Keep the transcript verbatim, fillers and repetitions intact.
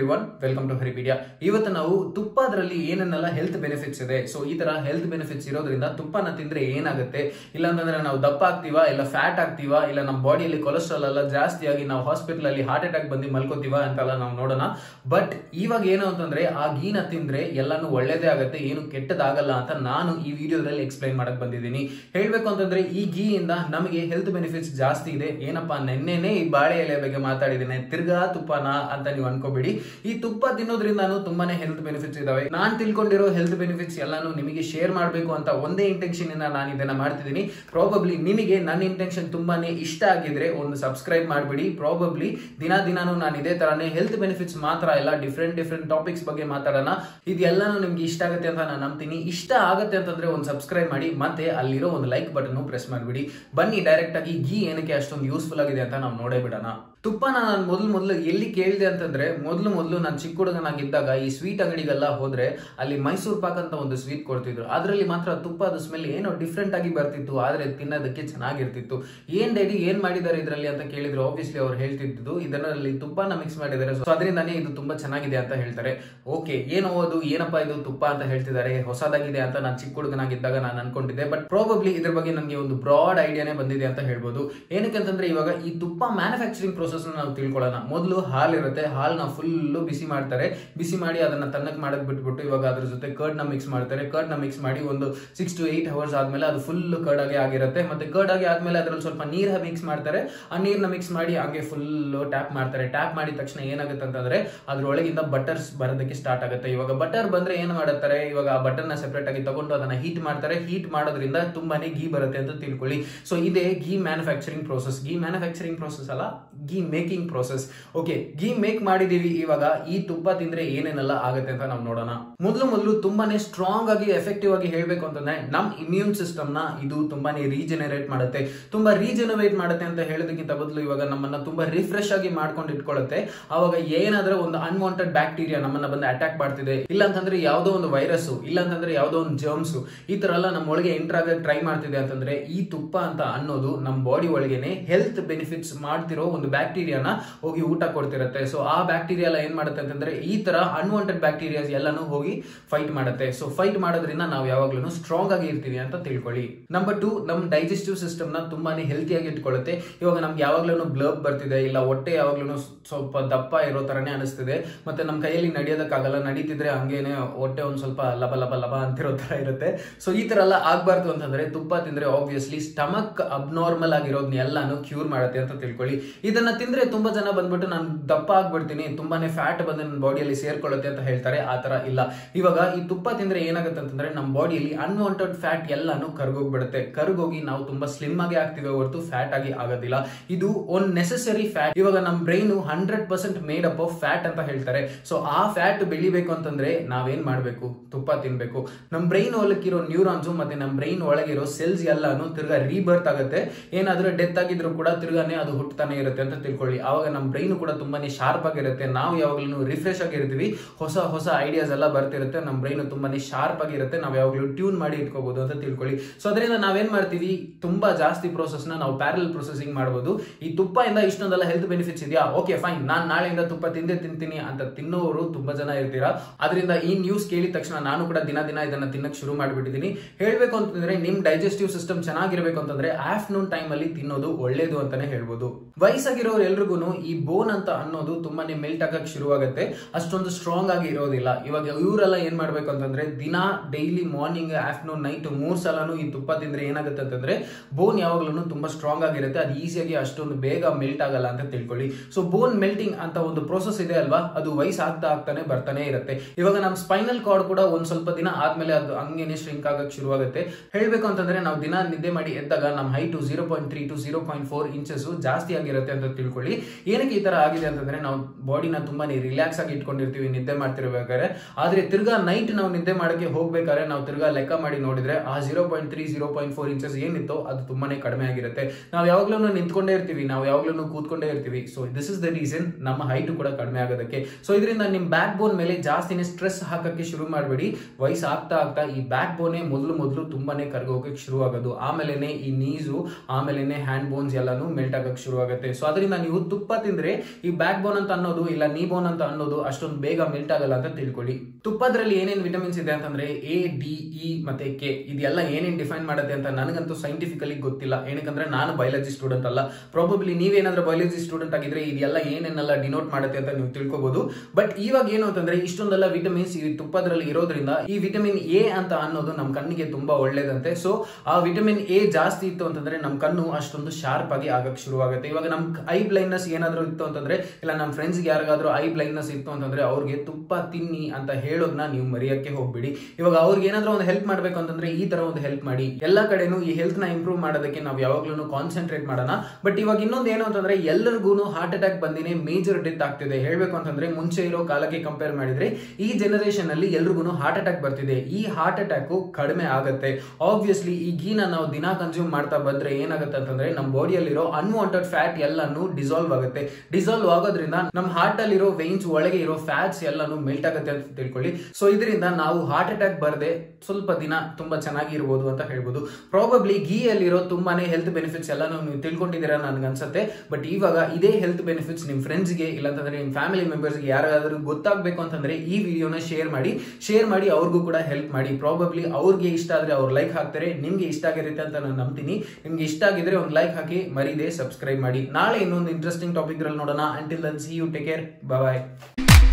Everyone, welcome to ಹರಿಪೀಡಿಯಾ. ಇವತ್ತು ನಾವು ತುಪ್ಪದ್ರಲ್ಲಿ ಏನೇನೆಲ್ಲ ಹೆಲ್ತ್ ಬೆನಿಫಿಟ್ಸ್ ಇದೆ, ಸೊ ಈ ತರ ಹೆಲ್ತ್ ಬೆನಿಫಿಟ್ಸ್ ಇರೋದ್ರಿಂದ ತುಪ್ಪನ ತಿಂದ್ರೆ ಏನಾಗುತ್ತೆ, ಇಲ್ಲ ಅಂತಂದ್ರೆ ನಾವು ದಪ್ಪ ಆಗ್ತೀವಾ, ಇಲ್ಲ ಫ್ಯಾಟ್ ಆಗ್ತೀವಾ, ಇಲ್ಲ ನಮ್ಮ ಬಾಡಿಯಲ್ಲಿ ಕೊಲೆಸ್ಟ್ರಾಲ್ ಎಲ್ಲ ಜಾಸ್ತಿ ಆಗಿ ನಾವು ಹಾಸ್ಪಿಟಲ್ ಅಲ್ಲಿ ಹಾರ್ಟ್ ಅಟ್ಯಾಕ್ ಬಂದು ಮಲ್ಕೋತೀವಾ ಅಂತೆಲ್ಲ ನಾವು ನೋಡೋಣ. ಬಟ್ ಇವಾಗ ಏನು ಅಂತಂದ್ರೆ ಆ ಗೀನ ತಿಂದ್ರೆ ಎಲ್ಲಾನು ಒಳ್ಳೇದೇ ಆಗುತ್ತೆ, ಏನು ಕೆಟ್ಟದಾಗಲ್ಲ ಅಂತ ನಾನು ಈ ವಿಡಿಯೋದಲ್ಲಿ ಎಕ್ಸ್ಪ್ಲೈನ್ ಮಾಡಕ್ ಬಂದಿದ್ದೀನಿ. ಹೇಳ್ಬೇಕು ಅಂತಂದ್ರೆ ಈ ಗೀ ಇಂದ ನಮಗೆ ಹೆಲ್ತ್ ಬೆನಿಫಿಟ್ಸ್ ಜಾಸ್ತಿ ಇದೆ. ಏನಪ್ಪಾ, ನೆನ್ನೆನೆ ಈ ಬಾಳೆ ಎಲೆ ಬಗ್ಗೆ ಮಾತಾಡಿದ್ದೇನೆ, ತಿರ್ಗಾ ತುಪ್ಪನ ಅಂತ ನೀವು ಅನ್ಕೋಬೇಡಿ. ಈ ತುಪ್ಪ ತಿನ್ನೋದ್ರಿಂದಾನು ತುಂಬಾನೇ ಹೆಲ್ತ್ ಬೆನಿಫಿಟ್ಸ್ ಇದಾವೆ. ನಾನ್ ತಿಳ್ಕೊಂಡಿರೋ ಹೆಲ್ತ್ ಬೆನಿಫಿಟ್ಸ್ ಎಲ್ಲಾನು ನಿಮಗೆ ಶೇರ್ ಮಾಡಬೇಕು ಅಂತ ಒಂದೇ ಇಂಟೆನ್ಷನ್ ಇಂದ ನಾನು ಇದನ್ನ ಮಾಡ್ತಿದ್ದೀನಿ. ಪ್ರಾಬಬ್ಲಿ ನಿಮಗೆ ನನ್ನ ಇಂಟೆನ್ಷನ್ ತುಂಬಾನೇ ಇಷ್ಟ ಆಗಿದ್ರೆ ಒಂದು ಸಬ್ಸ್ಕ್ರೈಬ್ ಮಾಡ್ಬಿಡಿ. ಪ್ರಾಬಬ್ಲಿ ದಿನ ದಿನಾನು ನಾನು ಇದೇ ತರಾನೇ ಹೆಲ್ತ್ ಬೆನಿಫಿಟ್ಸ್ ಮಾತ್ರ ಇಲ್ಲ, ಡಿಫ್ರೆಂಟ್ ಡಿಫ್ರೆಂಟ್ ಟಾಪಿಕ್ಸ್ ಬಗ್ಗೆ ಮಾತಾಡೋಣ. ಇದೆಲ್ಲಾನು ನಿಮ್ಗೆ ಇಷ್ಟ ಆಗುತ್ತೆ ಅಂತ ನಾನು ನಂಬ್ತೀನಿ. ಇಷ್ಟ ಆಗುತ್ತೆ ಅಂತಂದ್ರೆ ಒಂದು ಸಬ್ಸ್ಕ್ರೈಬ್ ಮಾಡಿ, ಮತ್ತೆ ಅಲ್ಲಿರೋ ಒಂದು ಲೈಕ್ ಬಟನ್ ಪ್ರೆಸ್ ಮಾಡ್ಬಿಡಿ. ಬನ್ನಿ ಡೈರೆಕ್ಟ್ ಆಗಿ ಗೀ ಏನಕ್ಕೆ ಅಷ್ಟೊಂದು ಯೂಸ್ಫುಲ್ ಆಗಿದೆ ಅಂತ ನಾವು ನೋಡೇ ಬಿಡೋಣ. ತುಪ್ಪನ ನಾನು ಮೊದಲು ಮೊದಲು ಎಲ್ಲಿ ಕೇಳಿದೆ ಅಂತಂದ್ರೆ, ಮೊದಲು ಮೊದಲು ನಾನು ಚಿಕ್ಕ ಹುಡುಗನಾಗಿದ್ದಾಗ ಈ ಸ್ವೀಟ್ ಅಂಗಡಿಗೆಲ್ಲ ಹೋದ್ರೆ ಅಲ್ಲಿ ಮೈಸೂರು ಪಾಕ್ ಅಂತ ಒಂದು ಸ್ವೀಟ್ ಕೊಡ್ತಿದ್ರು. ಅದರಲ್ಲಿ ಮಾತ್ರ ತುಪ್ಪದ ಸ್ಮೆಲ್ ಏನೋ ಡಿಫ್ರೆಂಟ್ ಆಗಿ ಬರ್ತಿತ್ತು, ಆದ್ರೆ ತಿನ್ನೋದಕ್ಕೆ ಚೆನ್ನಾಗಿರ್ತಿತ್ತು. ಏನ್ ಡ್ಯಾಡಿ ಏನ್ ಮಾಡಿದ್ದಾರೆ ಇದರಲ್ಲಿ ಅಂತ ಕೇಳಿದ್ರು. ಆಬ್ವಿಯಸ್ಲಿ ಅವ್ರು ಹೇಳ್ತಿದ್ದು ಇದರಲ್ಲಿ ತುಪ್ಪನ ಮಿಕ್ಸ್ ಮಾಡಿದ್ದಾರೆ, ಸೊ ಅದರಿಂದಾನೇ ಇದು ತುಂಬಾ ಚೆನ್ನಾಗಿದೆ ಅಂತ ಹೇಳ್ತಾರೆ. ಓಕೆ, ಏನು ಓದು ಏನಪ್ಪಾ ಇದು ತುಪ್ಪ ಅಂತ ಹೇಳ್ತಿದ್ದಾರೆ, ಹೊಸದಾಗಿದೆ ಅಂತ ನಾನು ಚಿಕ್ಕ ಹುಡುಗನಾಗಿದ್ದಾಗ ನಾನು ಅನ್ಕೊಂಡಿದ್ದೆ. ಬಟ್ ಪ್ರಾಬಬ್ಲಿ ಇದ್ರ ಬಗ್ಗೆ ನನಗೆ ಒಂದು ಬ್ರಾಡ್ ಐಡಿಯಾನೇ ಬಂದಿದೆ ಅಂತ ಹೇಳ್ಬೋದು. ಏನಕ್ಕೆ ಅಂತಂದ್ರೆ ಇವಾಗ ಈ ತುಪ್ಪ ಮ್ಯಾನುಫ್ಯಾಕ್ಚರಿಂಗ್ ಪ್ರೋಸೆಸ್ ನಾವು ತಿಳ್ಕೊಳ್ಳೋಣ. ಮೊದಲು ಹಾಲು ಇರುತ್ತೆ, ಹಾಲ್ನ ಫುಲ್ ಬಿಸಿ ಮಾಡ್ತಾರೆ, ಬಿಸಿ ಮಾಡಿ ಅದನ್ನ ತಣ್ಣಗೆ ಮಾಡಕ್ ಬಿಟ್ಬಿಟ್ಟು ಇವಾಗ ಅದ್ರ ಜೊತೆ ಕರ್ಡ್ ನ ಮಿಕ್ಸ್ ಮಾಡ್ತಾರೆ. ಕರ್ಡ್ ನ ಮಿಕ್ಸ್ ಮಾಡಿ ಒಂದು ಸಿಕ್ಸ್ ಟು ಏಟ್ ಅವರ್ಸ್ ಆದ್ಮೇಲೆ ಅದು ಫುಲ್ ಕರ್ಡ್ ಆಗಿ ಆಗಿರುತ್ತೆ. ಮತ್ತೆ ಕರ್ಡ್ ಆಗಿ ಆದ್ಮೇಲೆ ಅದ್ರಲ್ಲಿ ಸ್ವಲ್ಪ ನೀರ್ ಮಿಕ್ಸ್ ಮಾಡ್ತಾರೆ. ಆ ನೀರ್ನ ಮಿಕ್ಸ್ ಮಾಡಿ ಹಂಗೆ ಫುಲ್ ಟ್ಯಾಪ್ ಮಾಡ್ತಾರೆ. ಟ್ಯಾಪ್ ಮಾಡಿದ ತಕ್ಷಣ ಏನಾಗುತ್ತೆ ಅಂತಂದ್ರೆ ಅದ್ರೊಳಗಿಂದ ಬಟರ್ಸ್ ಬರೋದಕ್ಕೆ ಸ್ಟಾರ್ಟ್ ಆಗುತ್ತೆ. ಇವಾಗ ಬಟರ್ ಬಂದ್ರೆ ಏನ್ ಮಾಡುತ್ತಾರೆ, ಇವಾಗ ಆ ಬಟರ್ ನ ಸೆಪರೇಟ್ ಆಗಿ ತಗೊಂಡು ಅದನ್ನ ಹೀಟ್ ಮಾಡ್ತಾರೆ. ಹೀಟ್ ಮಾಡೋದ್ರಿಂದ ತುಂಬಾನೇ ಗೀ ಬರುತ್ತೆ ಅಂತ ತಿಳ್ಕೊಳ್ಳಿ. ಸೊ ಇದೇ ghee manufacturing process. Ghee manufacturing process ಅಲ್ಲ, ghee making process. Okay, ghee make ಮಾಡಿದೀವಿ. ಇವಾಗ ಈ ತುಪ್ಪ ತಿಂದ್ರೆ ಏನೇನೆಲ್ಲ ಆಗುತ್ತೆ ಅಂತ ನಾವು ನೋಡೋಣ. ಮೊದಲು ಮೊದಲು ತುಂಬಾನೇ ಸ್ಟ್ರಾಂಗ್ ಆಗಿ ಎಫೆಕ್ಟಿವ್ ಆಗಿ ಹೇಳ್ಬೇಕು ಅಂತಂದ್ರೆ ನಮ್ ಇಮ್ಯೂನ್ ಸಿಸ್ಟಮ್ ನ ಇದು ತುಂಬಾನೇ ರೀಜೆನರೇಟ್ ಮಾಡುತ್ತೆ. ತುಂಬಾ ರೀಜೆನರೇಟ್ ಮಾಡುತ್ತೆ ಅಂತ ಹೇಳೋದಕ್ಕಿಂತ ಬದಲು ಇವಾಗ ನಮ್ಮನ್ನ ತುಂಬಾ ರಿಫ್ರೆಶ್ ಆಗಿ ಮಾಡ್ಕೊಂಡು ಇಟ್ಕೊಳ್ಳುತ್ತೆ. ಅವಾಗ ಏನಾದ್ರೂ ಒಂದು ಅನ್ವಾಂಟೆಡ್ ಬ್ಯಾಕ್ಟೀರಿಯಾ ನಮ್ಮನ್ನ ಬಂದು ಅಟ್ಯಾಕ್ ಮಾಡ್ತಿದೆ, ಇಲ್ಲ ಅಂತಂದ್ರೆ ಯಾವ್ದೋ ಒಂದು ವೈರಸ್, ಇಲ್ಲ ಅಂತಂದ್ರೆ ಯಾವ್ದೋ ಒಂದು ಜರ್ಮ್ಸ್ ಈ ತರ ಎಲ್ಲ ನಮ್ಮ ಒಳಗೆ ಎಂಟರ್ ಆಗಿ ಟ್ರೈ ಮಾಡ್ತಿದೆ ಅಂತಂದ್ರೆ ಈ ತುಪ್ಪ ಅಂತ ಅನ್ನೋದು ನಮ್ಮ ಬಾಡಿ ಒಳಗೇನೆ ಹೆಲ್ತ್ ಬೆನಿಫಿಟ್ಸ್ ಮಾಡ್ತಿರೋ ಒಂದು ಬ್ಯಾಕ್ಟೀರಿಯಾನ ಹೋಗಿ ಊಟ ಕೊಡ್ತಿರುತ್ತೆ. ಸೊ ಆ ಬ್ಯಾಕ್ಟೀರಿಯಾ ಎಲ್ಲ ಏನ್ ಮಾಡುತ್ತೆ ಅಂತಂದ್ರೆ ಈ ತರ ಅನ್ವಾಂಟೆಡ್ ಬ್ಯಾಕ್ಟೀರಿಯಾಸ್ ಎಲ್ಲಾನು ಹೋಗಿ ಫೈಟ್ ಮಾಡುತ್ತೆ. ಸೊ ಫೈಟ್ ಮಾಡೋದ್ರಿಂದ ನಾವು ಯಾವಾಗ್ಲೂ ಸ್ಟ್ರಾಂಗ್ ಆಗಿ ಇರ್ತೀವಿ ಅಂತ ತಿಳ್ಕೊಳ್ಳಿ. ನಂಬರ್ ಟೂ, ನಮ್ ಡೈಜೆಸ್ಟಿವ್ ಸಿಸ್ಟಮ್ ನ ತುಂಬಾನೇ ಹೆಲ್ತಿಯಾಗಿ ಇಟ್ಕೊಳ್ಳುತ್ತೆ. ಇವಾಗ ನಮ್ಗೆ ಯಾವಾಗ್ಲೂ ಬ್ಲರ್ಬ್ ಬರ್ತಿದೆ, ಇಲ್ಲ ಹೊಟ್ಟೆ ಯಾವಾಗ್ಲೂ ಸ್ವಲ್ಪ ದಪ್ಪ ಇರೋ ತರನೇ ಅನಿಸ್ತಿದೆ, ಮತ್ತೆ ನಮ್ ಕೈಯಲ್ಲಿ ನಡೆಯೋದಕ್ಕಾಗಲ್ಲ, ನಡೀತಿದ್ರೆ ಹಂಗೇನೆ ಹೊಟ್ಟೆ ಒಂದ್ ಸ್ವಲ್ಪ ಲಬ ಲಬ ಲಬ ಅಂತಿರೋ ತರ ಇರುತ್ತೆ. ಸೊ ಈ ತರ ಎಲ್ಲ ಆಗ್ಬಾರ್ದು ಅಂತಂದ್ರೆ ತುಪ್ಪ ತಿಂದ್ರೆ ಆಬ್ವಿಯಸ್ಲಿ ಸ್ಟಮಕ್ ಅಬ್ನಾರ್ಮಲ್ ಆಗಿರೋದನ್ನ ಎಲ್ಲಾನು ಕ್ಯೂರ್ ಮಾಡುತ್ತೆ ಅಂತ ತಿಳ್ಕೊಳ್ಳಿ. ಇದನ್ನ ತಿಂದ್ರೆ ತುಂಬಾ ಜನ ಬಂದ್ಬಿಟ್ಟು ನಾನು ದಪ್ಪ ಆಗ್ಬಿಡ್ತೀನಿ, ತುಂಬಾನೇ ಫ್ಯಾಟ್ ಬಂದು ನನ್ನ ಬಾಡಿಯಲ್ಲಿ ಸೇರ್ಕೊಳ್ಳುತ್ತೆ ಅಂತ ಹೇಳ್ತಾರೆ. ಆ ತರ ಇಲ್ಲ. ಇವಾಗ ಈ ತುಪ್ಪ ತಿಂದ್ರೆ ಏನಾಗುತ್ತೆ ಅಂತಂದ್ರೆ ನಮ್ಮ ಬಾಡಿಯಲ್ಲಿ ಅನ್ವಾಂಟೆಡ್ ಫ್ಯಾಟ್ ಎಲ್ಲಾನು ಕರ್ಗೋಗ್ಬಿಡುತ್ತೆ. ಕರ್ಗೋಗಿ ನಾವು ತುಂಬಾ ಸ್ಲಿಮ್ ಆಗಿ ಆಗ್ತೀವಿ ಹೊರತು ಫ್ಯಾಟ್ ಆಗಿ ಆಗೋದಿಲ್ಲ. ಇದು ಒಂದು ನೆಸೆಸರಿ ಫ್ಯಾಟ್. ಇವಾಗ ನಮ್ಮ brain hundred percent made up of fat ಅಂತ ಹೇಳ್ತಾರೆ. ಸೊ ಆ ಫ್ಯಾಟ್ ಬೆಳಿಬೇಕು ಅಂತಂದ್ರೆ ನಾವೇನ್ ಮಾಡ್ಬೇಕು, ತುಪ್ಪ ತಿನ್ಬೇಕು. ನಮ್ ಬ್ರೈನ್ ಒಳಗಿರೋ ನ್ಯೂರಾನ್ಸ್ ಮತ್ತೆ ನಮ್ ಬ್ರೈನ್ ಒಳಗಿರೋ ಸೆಲ್ಸ್ ಎಲ್ಲಾನು ತಿರ್ಗಾ ರೀಬರ್ತ್ ಆಗುತ್ತೆ. ಏನಾದ್ರೂ ಡೆತ್ ಆಗಿದ್ರು ಕೂಡ ತಿರ್ಗಾನೆ ಅದು ಹುಟ್ಟತಾನೆ ಇರುತ್ತೆ ಅಂತ ತಿಳ್ಕೊಳ್ಳಿ. ಆವಾಗ ನಮ್ಮ ಬ್ರೈನ್ ಕೂಡ ತುಂಬಾನೇ ಶಾರ್ಪ್ ಆಗಿರುತ್ತೆ. ನಾವು ಯಾವಾಗ್ಲೂ ರಿಫ್ರೆಶ್ ಆಗಿರ್ತೀವಿ, ಹೊಸ ಹೊಸ ಐಡಿಯಾಸ್ ಎಲ್ಲ ಬರ್ತಿರುತ್ತೆ. ನಮ್ಮ ಬ್ರೈನ್ ತುಂಬಾನೇ ಶಾರ್ಪ್ ಆಗಿರುತ್ತೆ. ನಾವು ಯಾವಾಗ್ಲೂ ಟ್ಯೂನ್ ಮಾಡಿ ಇಟ್ಕೋಬಹುದು ಅಂತ ತಿಳ್ಕೊಳ್ಳಿ. ಸೊ ಅದರಿಂದ ನಾವೇನ್ ಮಾಡ್ತೀವಿ, ತುಂಬಾ ಜಾಸ್ತಿ ಪ್ರೋಸೆಸ್ ನ ನಾವು ಪ್ಯಾರಲ್ ಪ್ರೊಸೆಸಿಂಗ್ ಮಾಡಬಹುದು. ಈ ತುಪ್ಪ ಇಂದ ಇಷ್ಟೊಂದೆಲ್ಲ ಹೆಲ್ತ್ ಬೆನಿಫಿಟ್ಸ್ ಇದೆಯಾ, ಓಕೆ ಫೈನ್, ನಾನ್ ನಾಳೆಯಿಂದ ತುಪ್ಪ ತಿಂದೇ ತಿಂತೀನಿ ಅಂತ ತಿನ್ನೋರು ತುಂಬಾ ಜನ ಇರ್ತೀರಾ. ಅದರಿಂದ ಈ ನ್ಯೂಸ್ ಕೇಳಿದ ತಕ್ಷಣ ನಾನು ಕೂಡ ದಿನ ದಿನ ಇದನ್ನ ತಿನ್ನಕ್ ಶುರು ಮಾಡ್ಬಿಟ್ಟಿದ್ದೀನಿ. ಹೇಳ್ಬೇಕು ಅಂತಂದ್ರೆ ನಿಮ್ ಡೈಜೆಸ್ಟಿವ್ ಸಿಸ್ಟಮ್ ಚೆನ್ನಾಗಿರ್ಬೇಕು ಅಂತಂದ್ರೆ ಆಫ್ಟರ್ನೂನ್ ಟೈಮ್ ಅಲ್ಲಿ ತಿನ್ನೋದು ಒಳ್ಳೇದು ಅಂತಾನೆ ಹೇಳ್ಬೋದು. ವಯಸ್ಸಾಗಿರೋರು ಎಲ್ರಿಗೂ ಈ ಬೋನ್ ಅಂತ ಅನ್ನೋದು ತುಂಬಾನೇ ಮೆಲ್ಟ್ ಆಗಕ್ ಶುರುವಾಗುತ್ತೆ, ಅಷ್ಟೊಂದು ಸ್ಟ್ರಾಂಗ್ ಆಗಿ ಇರೋದಿಲ್ಲ. ಇವಾಗ ಇವರೆಲ್ಲ ಏನ್ ಮಾಡ್ಬೇಕು ಅಂತಂದ್ರೆ ದಿನ ಡೈಲಿ ಮಾರ್ನಿಂಗ್ ಆಫ್ಟರ್ನೂನ್ ನೈಟ್ ಮೂರ್ ಸಲಾನು ಈ ತುಪ್ಪ ತಿಂದ್ರೆ ಏನಾಗುತ್ತೆ ಅಂತಂದ್ರೆ ಬೋನ್ ಯಾವಾಗ್ಲೂ ತುಂಬಾ ಸ್ಟ್ರಾಂಗ್ ಆಗಿರುತ್ತೆ. ಅದು ಈಸಿಯಾಗಿ ಅಷ್ಟೊಂದು ಬೇಗ ಮೆಲ್ಟ್ ಆಗಲ್ಲ ಅಂತ ತಿಳ್ಕೊಳ್ಳಿ. ಸೊ ಬೋನ್ ಮೆಲ್ಟಿಂಗ್ ಅಂತ ಒಂದು ಪ್ರೋಸೆಸ್ ಇದೆ ಅಲ್ವಾ, ಅದು ವಯಸ್ಸು ಆಗ್ತಾ ಆಗ್ತಾನೆ ಬರ್ತಾನೆ ಇರುತ್ತೆ. ಇವಾಗ ನಮ್ ಸ್ಪೈನಲ್ ಕಾರ್ಡ್ ಕೂಡ ಒಂದ್ ಸ್ವಲ್ಪ ದಿನ ಆದ್ಮೇಲೆ ಅದು ಹಂಗೇನೆ ಶ್ರಿಂಕ್ ಆಗಕ್ ಶುರುವಾಗುತ್ತೆ. ಹೇಳ್ಬೇಕು ಅಂತಂದ್ರೆ ನಾವು ದಿನ ನಿದ್ದೆ ಮಾಡಿ ಎದ್ದಾಗ ನಮ್ಮ height zero point three to zero point four inches ಜಾಸ್ತಿ ಆಗಿರುತ್ತೆ ಅಂತ ತಿಳ್ಕೊಳ್ಳಿ. ಏನಕ್ಕೆ ಈ ತರ ಆಗಿದೆ ಅಂತಂದ್ರೆ ನಾವು ಬಾಡಿನ ತುಂಬಾನೇ ರಿಲ್ಯಾಕ್ಸ್ ಆಗಿ ಇಟ್ಕೊಂಡಿರ್ತೀವಿ ನಿದ್ದೆ ಮಾಡ್ತಿರ್ಬೇಕಾದ್ರೆ. ಆದ್ರೆ ತಿರ್ಗಾ ನೈಟ್ ನಾವು ನಿದ್ದೆ ಮಾಡಕ್ಕೆ ಹೋಗ್ಬೇಕಾದ್ರೆ ನಾವು ತಿರ್ಗಾ ಲೆಕ್ಕ ಮಾಡಿ ನೋಡಿದ್ರೆ ಆ zero point three zero point four inches ಏನಿತ್ತು ಅದು ತುಂಬಾನೇ ಕಡಿಮೆ ಆಗಿರುತ್ತೆ. ನಾವು ಯಾವಾಗ್ಲೂ ನಿಂತ್ಕೊಂಡೇ ಇರ್ತೀವಿ, ನಾವು ಯಾವಾಗ್ಲೂ ಕೂತ್ಕೊಂಡೇ ಇರ್ತೀವಿ. So this is the reason ನಮ್ಮ ಹೈಟ್ ಕೂಡ ಕಡಿಮೆ ಆಗೋದಕ್ಕೆ. ಸೊ ಇದರಿಂದ ನಿಮ್ ಬ್ಯಾಕ್ ಬೋನ್ ಮೇಲೆ ಜಾಸ್ತಿನೇ ಸ್ಟ್ರೆಸ್ ಹಾಕಕ್ಕೆ ಶುರು ಮಾಡಬೇಡಿ. ವಯಸ್ಸು ಆಗ್ತಾ ಆಗ್ತಾ ಈ ಬ್ಯಾಕ್ ಬೋನೇ ಮೊದಲು ಮೊದಲು ತುಂಬಾನೇ ಕರ್ಗೋಗಕ್ಕೆ ಶುರು ಆಗೋದು. ಆಮೇಲೆನೆ ಈ ನೀಸು, ಆಮೇಲೆನೆ ಹ್ಯಾಂಡ್ ಬೋನ್ಸ್ ಎಲ್ಲಾನು ಮೆಲ್ಟ್ ಆಗಕ್ಕೆ ಶುರು ಆಗುತ್ತೆ. ಸೊ ಅದರಿಂದ ಇದರಿಂದ ನೀವು ತುಪ್ಪ ತಿಂದ್ರೆ ಈ ಬ್ಯಾಕ್ ಬೋನ್ ಅಂತ ಅನ್ನೋದು ಇಲ್ಲ ನೀ ಬೋನ್ ಅಂತ ಅನ್ನೋದು ಅಷ್ಟೊಂದು ಬೇಗ ಮೆಲ್ಟ್ ಆಗಲ್ಲ ಅಂತ ತಿಳ್ಕೊಳ್ಳಿ. ತುಪ್ಪದ್ರಲ್ಲಿ ಏನೇನ್ ವಿಟಮಿನ್ಸ್ ಇದೆ ಅಂತಂದ್ರೆ ಎ ಡಿ ಇ ಮತ್ತೆ ಕೆ, ಇದೆಲ್ಲ ಏನೇನ್ ಡಿಫೈನ್ ಮಾಡುತ್ತೆ ಅಂತ ನನಗಂತೂ ಸೈಂಟಿಫಿಕಲಿ ಗೊತ್ತಿಲ್ಲ. ಏನಕ್ಕಂದ್ರೆ ನಾನು ಬಯಾಲಜಿ ಸ್ಟೂಡೆಂಟ್ ಅಲ್ಲ. ಪ್ರಾಬಬ್ಲಿ ನೀವೇನಾದ್ರೂ ಬಯಾಲಜಿ ಸ್ಟೂಡೆಂಟ್ ಆಗಿದ್ರೆ ಇದೆಲ್ಲ ಏನೇನೆಲ್ಲ ಡಿನೋಟ್ ಮಾಡುತ್ತೆ ಅಂತ ನೀವು ತಿಳ್ಕೊಬಹುದು. ಬಟ್ ಇವಾಗ ಏನು ಅಂತಂದ್ರೆ ಇಷ್ಟೊಂದೆಲ್ಲ ವಿಟಮಿನ್ಸ್ ಈ ತುಪ್ಪದ್ರಲ್ಲಿ ಇರೋದ್ರಿಂದ ಈ ವಿಟಮಿನ್ ಎ ಅಂತ ಅನ್ನೋದು ನಮ್ ಕಣ್ಣಿಗೆ ತುಂಬಾ ಒಳ್ಳೇದಂತೆ. ಸೊ ಆ ವಿಟಮಿನ್ ಎ ಜಾಸ್ತಿ ಇತ್ತು ಅಂತಂದ್ರೆ ನಮ್ ಕಣ್ಣು ಅಷ್ಟೊಂದು ಶಾರ್ಪ್ ಆಗಿ ಆಗಕ್ ಶುರುವಾಗುತ್ತೆ. ಇವಾಗ ನಮ್ ಐ ಬ್ಲೈಂಡ್ನೆಸ್ ಏನಾದ್ರು ಇತ್ತು ಅಂತಂದ್ರೆ ಇಲ್ಲ ನಮ್ ಫ್ರೆಂಡ್ಸ್ ಯಾರಿಗಾದ್ರೂ ಐ ಬ್ಲೈಂಡ್ನೆಸ್ ಇತ್ತು ಅಂತಂದ್ರೆ ಅವ್ರಿಗೆ ತುಪ್ಪ ತಿನ್ನಿ ಅಂತ ಹೇಳೋದನ್ನ ನೀವು ಮರೆಯಕ್ಕೆ ಹೋಗ್ಬಿಡಿ. ಇವಾಗ ಅವ್ರಿಗೆ ಏನಾದ್ರೂ ಒಂದು ಹೆಲ್ಪ್ ಮಾಡ್ಬೇಕು ಅಂತಂದ್ರೆ ಈ ತರ ಒಂದು ಹೆಲ್ಪ್ ಮಾಡಿ. ಎಲ್ಲಾ ಕಡೆನೂ ಈ ಹೆಲ್ತ್ ನ ಇಂಪ್ರೂವ್ ಮಾಡೋದಕ್ಕೆ ನಾವು ಯಾವಾಗ್ಲೂ ಕಾನ್ಸಂಟ್ರೇಟ್ ಮಾಡೋಣ. ಬಟ್ ಇವಾಗ ಇನ್ನೊಂದು ಏನು ಅಂತಂದ್ರೆ ಎಲ್ಲರಿಗೂ ಹಾರ್ಟ್ ಅಟ್ಯಾಕ್ ಬಂದಿನೇ ಮೇಜರ್ ಡೆತ್ ಆಗ್ತಿದೆ. ಹೇಳ್ಬೇಕು ಅಂತಂದ್ರೆ ಮುಂಚೆ ಇರೋ ಕಾಲಕ್ಕೆ ಕಂಪೇರ್ ಮಾಡಿದ್ರೆ ಈ ಜನರೇಷನ್ ಅಲ್ಲಿ ಎಲ್ರಿಗೂ ಹಾರ್ಟ್ ಅಟ್ಯಾಕ್ ಬರ್ತಿದೆ. ಈ ಹಾರ್ಟ್ ಅಟ್ಯಾಕ್ ಕಡಿಮೆ ಆಗುತ್ತೆ. ಆಬ್ವಿಯಸ್ಲಿ ಈ ಗೀನ ನಾವು ದಿನ ಕನ್ಸ್ಯೂಮ್ ಮಾಡ್ತಾ ಬಂದ್ರೆ ಏನಾಗುತ್ತೆ ಅಂತಂದ್ರೆ ನಮ್ಮ ಬಾಡಿಯಲ್ಲಿರೋ ಅನ್ವಾಂಟೆಡ್ ಫ್ಯಾಟ್ ಎಲ್ಲಾನು ಡಿಸಾಲ್ವ್ ಆಗುತ್ತೆ. ಡಿಸಾಲ್ವ್ ಆಗೋದ್ರಿಂದ ನಮ್ಮ ಹಾರ್ಟ್ ಅಲ್ಲಿರೋ ವೇನ್ಸ್ ಒಳಗೆ ಇರೋ ಫ್ಯಾಟ್ಸ್ ಎಲ್ಲಾನು ಮೆಲ್ಟ್ ಆಗುತ್ತೆ ಅಂತ ತಿಳ್ಕೊಳ್ಳಿ. ಸೊ ಇದರಿಂದ ನಾವು ಹಾರ್ಟ್ ಅಟ್ಯಾಕ್ ಬರದೆ ಸ್ವಲ್ಪ ದಿನ ತುಂಬಾ ಚೆನ್ನಾಗಿ ಇರಬಹುದು ಅಂತ ಹೇಳ್ಬೋದು. ಪ್ರಾಬಬ್ಲಿ ಗೀ ಅಲ್ಲಿರೋ ತುಂಬಾನೇ ಹೆಲ್ತ್ ಬೆನಿಫಿಟ್ಸ್ ಎಲ್ಲಾನು ನೀವು ತಿಳ್ಕೊಂಡಿದ್ದೀರಾ ನನ್ಗೆ ಅನ್ಸುತ್ತೆ. ಬಟ್ ಇವಾಗ ಇದೇ ಹೆಲ್ತ್ ಬೆನಿಫಿಟ್ಸ್ ನಿಮ್ ಫ್ರೆಂಡ್ಸ್ಗೆ ಇಲ್ಲಾಂತಂದ್ರೆ ನಿಮ್ ಫ್ಯಾಮಿಲಿ ಮೆಂಬರ್ಸ್ಗೆ ಯಾರಾದ್ರೂ ಗೊತ್ತಾಗಬೇಕು ಅಂತಂದ್ರೆ ಈ ವಿಡಿಯೋನ ಶೇರ್ ಮಾಡಿ ಶೇರ್ ಮಾಡಿ ಅವ್ರಿಗೂ ಕೂಡ ಹೆಲ್ಪ್ ಮಾಡಿ. ಪ್ರಾಬಬ್ಲಿ ಅವ್ರಿಗೆ ಇಷ್ಟ ಆದ್ರೆ ಅವ್ರು ಲೈಕ್ ಹಾಕ್ತಾರೆ. ನಿಮ್ಗೆ ಇಷ್ಟ ಆಗಿರುತ್ತೆ ಅಂತ ನಾನು ನಂಬ್ತೀನಿ. ನಿಮ್ಗೆ ಇಷ್ಟ ಆಗಿದ್ರೆ ಒಂದು ಲೈಕ್ ಹಾಕಿ, ಮರಿದೆ ಸಬ್ಸ್ಕ್ರೈಬ್ ಮಾಡಿ. ನಾಳೆ ಇನ್ನೊಂದು ಇಂಟ್ರೆಸ್ಟಿಂಗ್ ಟಾಪಿಕ್ ಗಳಲ್ಲಿ ನೋಡೋಣ. Until then see you, take care, bye by.